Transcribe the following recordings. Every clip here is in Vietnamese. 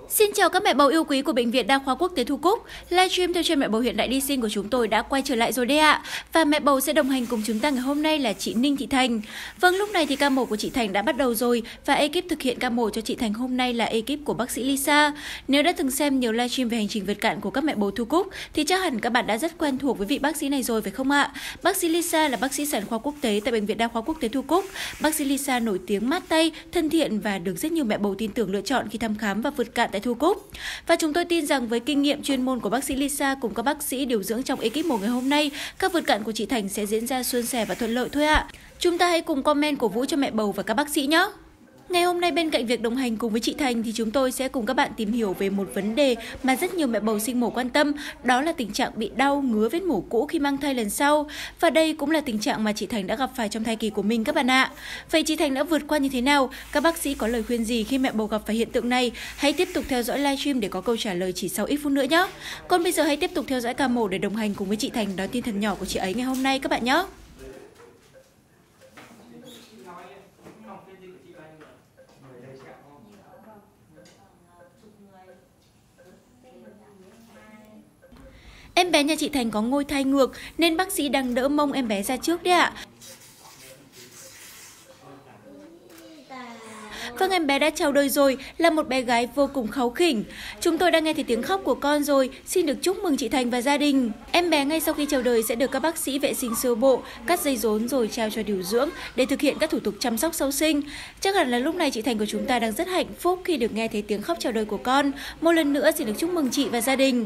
Xin chào các mẹ bầu yêu quý của Bệnh viện Đa khoa Quốc tế Thu Cúc. Livestream theo chân mẹ bầu hiện đại đi sinh của chúng tôi đã quay trở lại rồi đấy ạ. Và mẹ bầu sẽ đồng hành cùng chúng ta ngày hôm nay là chị Ninh Thị Thành. Vâng, lúc này thì ca mổ của chị Thành đã bắt đầu rồi và ekip thực hiện ca mổ cho chị Thành hôm nay là ekip của bác sĩ Lisa. Nếu đã từng xem nhiều livestream về hành trình vượt cạn của các mẹ bầu Thu Cúc thì chắc hẳn các bạn đã rất quen thuộc với vị bác sĩ này rồi phải không ạ? Bác sĩ Lisa là bác sĩ sản khoa quốc tế tại Bệnh viện Đa khoa Quốc tế Thu Cúc. Bác sĩ Lisa nổi tiếng mát tay, thân thiện và được rất nhiều mẹ bầu tin tưởng lựa chọn khi thăm khám và vượt cạn tại Thu Cúc. Và chúng tôi tin rằng với kinh nghiệm chuyên môn của bác sĩ Lisa cùng các bác sĩ điều dưỡng trong ekip mổ ngày hôm nay, các vượt cạn của chị Thành sẽ diễn ra suôn sẻ và thuận lợi thôi ạ. Chúng ta hãy cùng comment cổ vũ cho mẹ bầu và các bác sĩ nhé. Ngày hôm nay bên cạnh việc đồng hành cùng với chị Thành thì chúng tôi sẽ cùng các bạn tìm hiểu về một vấn đề mà rất nhiều mẹ bầu sinh mổ quan tâm, đó là tình trạng bị đau, ngứa vết mổ cũ khi mang thai lần sau. Và đây cũng là tình trạng mà chị Thành đã gặp phải trong thai kỳ của mình các bạn ạ. Vậy chị Thành đã vượt qua như thế nào? Các bác sĩ có lời khuyên gì khi mẹ bầu gặp phải hiện tượng này? Hãy tiếp tục theo dõi livestream để có câu trả lời chỉ sau ít phút nữa nhé. Còn bây giờ hãy tiếp tục theo dõi ca mổ để đồng hành cùng với chị Thành đón tin thần nhỏ của chị ấy ngày hôm nay các bạn nhé. Em bé nhà chị Thành có ngôi thai ngược nên bác sĩ đang đỡ mông em bé ra trước đấy ạ. Vâng, em bé đã chào đời rồi, là một bé gái vô cùng kháu khỉnh. Chúng tôi đang nghe thấy tiếng khóc của con rồi, xin được chúc mừng chị Thành và gia đình. Em bé ngay sau khi chào đời sẽ được các bác sĩ vệ sinh sơ bộ, cắt dây rốn rồi trao cho điều dưỡng để thực hiện các thủ tục chăm sóc sau sinh. Chắc hẳn là lúc này chị Thành của chúng ta đang rất hạnh phúc khi được nghe thấy tiếng khóc chào đời của con. Một lần nữa xin được chúc mừng chị và gia đình.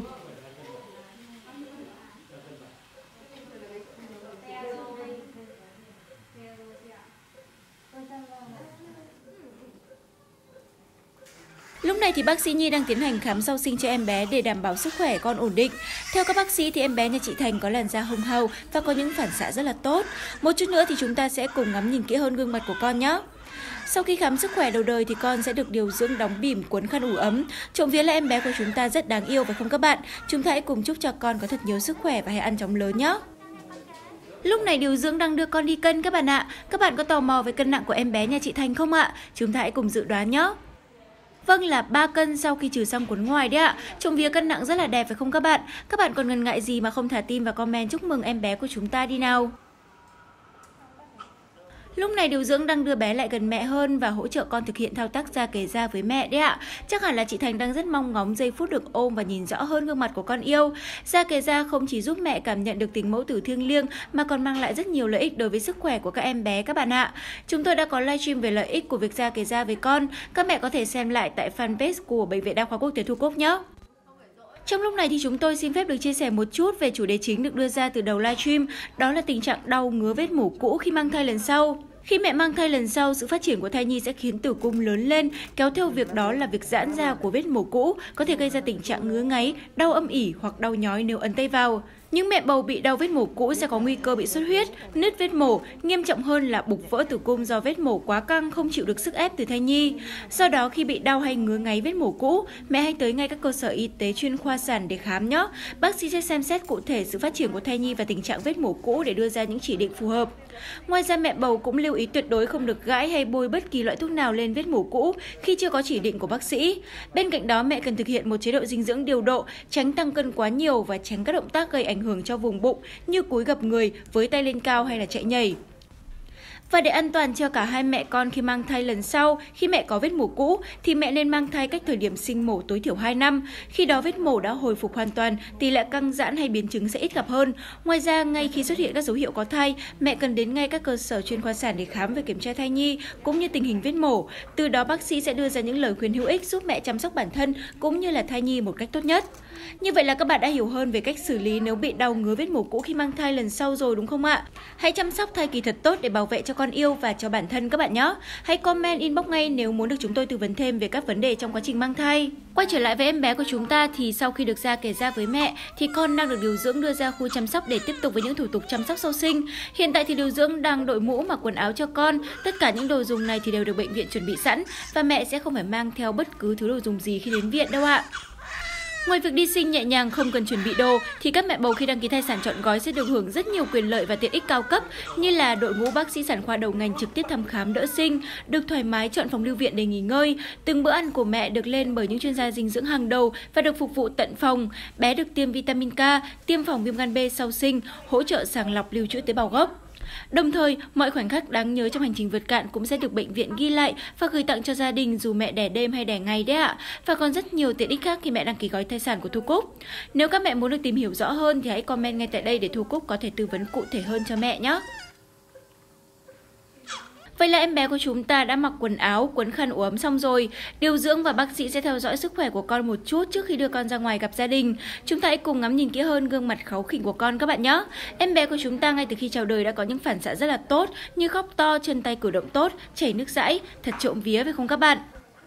Lúc này thì bác sĩ Nhi đang tiến hành khám sau sinh cho em bé để đảm bảo sức khỏe con ổn định. Theo các bác sĩ thì em bé nhà chị Thành có làn da hồng hào và có những phản xạ rất là tốt. Một chút nữa thì chúng ta sẽ cùng ngắm nhìn kỹ hơn gương mặt của con nhé. Sau khi khám sức khỏe đầu đời thì con sẽ được điều dưỡng đóng bỉm cuốn khăn ủ ấm. Trộm vía là em bé của chúng ta rất đáng yêu phải không các bạn? Chúng ta hãy cùng chúc cho con có thật nhiều sức khỏe và hãy ăn chóng lớn nhé. Lúc này điều dưỡng đang đưa con đi cân các bạn ạ. Các bạn có tò mò về cân nặng của em bé nhà chị Thành không ạ? Chúng ta hãy cùng dự đoán nhé. Vâng, là 3 cân sau khi trừ xong cuốn ngoài đấy ạ. Trộm vía cân nặng rất là đẹp phải không các bạn? Các bạn còn ngần ngại gì mà không thả tim và comment chúc mừng em bé của chúng ta đi nào. Lúc này điều dưỡng đang đưa bé lại gần mẹ hơn và hỗ trợ con thực hiện thao tác da kề da với mẹ đấy ạ. Chắc hẳn là chị Thành đang rất mong ngóng giây phút được ôm và nhìn rõ hơn gương mặt của con yêu. Da kề da không chỉ giúp mẹ cảm nhận được tình mẫu tử thiêng liêng mà còn mang lại rất nhiều lợi ích đối với sức khỏe của các em bé các bạn ạ. Chúng tôi đã có livestream về lợi ích của việc da kề da với con. Các mẹ có thể xem lại tại fanpage của Bệnh viện Đa khoa Quốc tế Thu Cúc nhé. Trong lúc này thì chúng tôi xin phép được chia sẻ một chút về chủ đề chính được đưa ra từ đầu livestream, đó là tình trạng đau ngứa vết mổ cũ khi mang thai lần sau. Khi mẹ mang thai lần sau, sự phát triển của thai nhi sẽ khiến tử cung lớn lên, kéo theo việc đó là việc giãn ra của vết mổ cũ, có thể gây ra tình trạng ngứa ngáy, đau âm ỉ hoặc đau nhói nếu ấn tay vào. Những mẹ bầu bị đau vết mổ cũ sẽ có nguy cơ bị xuất huyết, nứt vết mổ, nghiêm trọng hơn là bục vỡ tử cung do vết mổ quá căng không chịu được sức ép từ thai nhi. Do đó khi bị đau hay ngứa ngáy vết mổ cũ, mẹ hãy tới ngay các cơ sở y tế chuyên khoa sản để khám nhé. Bác sĩ sẽ xem xét cụ thể sự phát triển của thai nhi và tình trạng vết mổ cũ để đưa ra những chỉ định phù hợp. Ngoài ra mẹ bầu cũng lưu ý tuyệt đối không được gãi hay bôi bất kỳ loại thuốc nào lên vết mổ cũ khi chưa có chỉ định của bác sĩ. Bên cạnh đó mẹ cần thực hiện một chế độ dinh dưỡng điều độ, tránh tăng cân quá nhiều và tránh các động tác gây ảnh hưởng cho vùng bụng như cúi gập người, với tay lên cao hay là chạy nhảy. Và để an toàn cho cả hai mẹ con khi mang thai lần sau, khi mẹ có vết mổ cũ thì mẹ nên mang thai cách thời điểm sinh mổ tối thiểu 2 năm. Khi đó vết mổ đã hồi phục hoàn toàn, tỷ lệ căng giãn hay biến chứng sẽ ít gặp hơn. Ngoài ra, ngay khi xuất hiện các dấu hiệu có thai, mẹ cần đến ngay các cơ sở chuyên khoa sản để khám và kiểm tra thai nhi cũng như tình hình vết mổ. Từ đó bác sĩ sẽ đưa ra những lời khuyên hữu ích giúp mẹ chăm sóc bản thân cũng như là thai nhi một cách tốt nhất. Như vậy là các bạn đã hiểu hơn về cách xử lý nếu bị đau ngứa vết mổ cũ khi mang thai lần sau rồi đúng không ạ? Hãy chăm sóc thai kỳ thật tốt để bảo vệ cho con yêu và cho bản thân các bạn nhé. Hãy comment inbox ngay nếu muốn được chúng tôi tư vấn thêm về các vấn đề trong quá trình mang thai. Quay trở lại với em bé của chúng ta thì sau khi được da kề da với mẹ thì con đang được điều dưỡng đưa ra khu chăm sóc để tiếp tục với những thủ tục chăm sóc sau sinh. Hiện tại thì điều dưỡng đang đội mũ mặc quần áo cho con. Tất cả những đồ dùng này thì đều được bệnh viện chuẩn bị sẵn và mẹ sẽ không phải mang theo bất cứ thứ đồ dùng gì khi đến viện đâu ạ. Ngoài việc đi sinh nhẹ nhàng không cần chuẩn bị đồ, thì các mẹ bầu khi đăng ký thai sản trọn gói sẽ được hưởng rất nhiều quyền lợi và tiện ích cao cấp như là đội ngũ bác sĩ sản khoa đầu ngành trực tiếp thăm khám đỡ sinh, được thoải mái chọn phòng lưu viện để nghỉ ngơi, từng bữa ăn của mẹ được lên bởi những chuyên gia dinh dưỡng hàng đầu và được phục vụ tận phòng, bé được tiêm vitamin K, tiêm phòng viêm gan B sau sinh, hỗ trợ sàng lọc lưu trữ tế bào gốc. Đồng thời, mọi khoảnh khắc đáng nhớ trong hành trình vượt cạn cũng sẽ được bệnh viện ghi lại và gửi tặng cho gia đình dù mẹ đẻ đêm hay đẻ ngày đấy ạ. Và còn rất nhiều tiện ích khác khi mẹ đăng ký gói thai sản của Thu Cúc. Nếu các mẹ muốn được tìm hiểu rõ hơn thì hãy comment ngay tại đây để Thu Cúc có thể tư vấn cụ thể hơn cho mẹ nhé. Vậy là em bé của chúng ta đã mặc quần áo, quấn khăn ủ ấm xong rồi. Điều dưỡng và bác sĩ sẽ theo dõi sức khỏe của con một chút trước khi đưa con ra ngoài gặp gia đình. Chúng ta hãy cùng ngắm nhìn kỹ hơn gương mặt kháu khỉnh của con các bạn nhé. Em bé của chúng ta ngay từ khi chào đời đã có những phản xạ rất là tốt như khóc to, chân tay cử động tốt, chảy nước dãi, thật trộm vía phải không các bạn?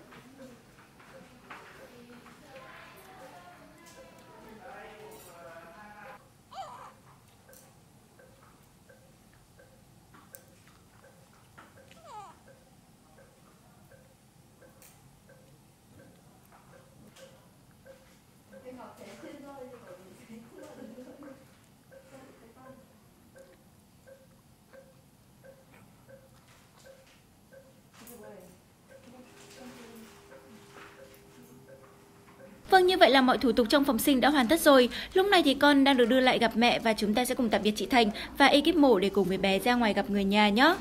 Vâng, như vậy là mọi thủ tục trong phòng sinh đã hoàn tất rồi. Lúc này thì con đang được đưa lại gặp mẹ và chúng ta sẽ cùng tạm biệt chị Thành và ekip mổ để cùng với bé ra ngoài gặp người nhà nhé.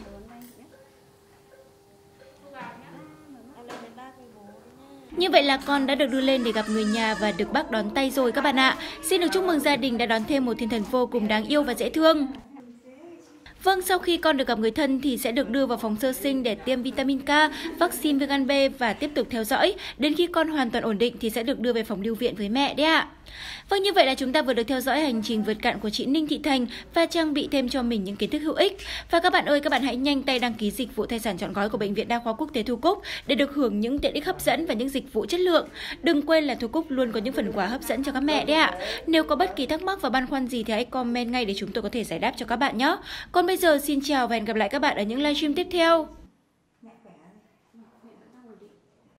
Như vậy là con đã được đưa lên để gặp người nhà và được bác đón tay rồi các bạn ạ. Xin được chúc mừng gia đình đã đón thêm một thiên thần vô cùng đáng yêu và dễ thương. Vâng, sau khi con được gặp người thân thì sẽ được đưa vào phòng sơ sinh để tiêm vitamin K, vaccine viêm gan B và tiếp tục theo dõi. Đến khi con hoàn toàn ổn định thì sẽ được đưa về phòng lưu viện với mẹ đấy ạ. Vâng, như vậy là chúng ta vừa được theo dõi hành trình vượt cạn của chị Ninh Thị Thành và trang bị thêm cho mình những kiến thức hữu ích. Và các bạn ơi, các bạn hãy nhanh tay đăng ký dịch vụ thai sản trọn gói của Bệnh viện Đa khoa Quốc tế Thu Cúc để được hưởng những tiện ích hấp dẫn và những dịch vụ chất lượng. Đừng quên là Thu Cúc luôn có những phần quà hấp dẫn cho các mẹ đấy ạ. Nếu có bất kỳ thắc mắc và băn khoăn gì thì hãy comment ngay để chúng tôi có thể giải đáp cho các bạn nhé. Còn bây giờ xin chào và hẹn gặp lại các bạn ở những livestream tiếp theo.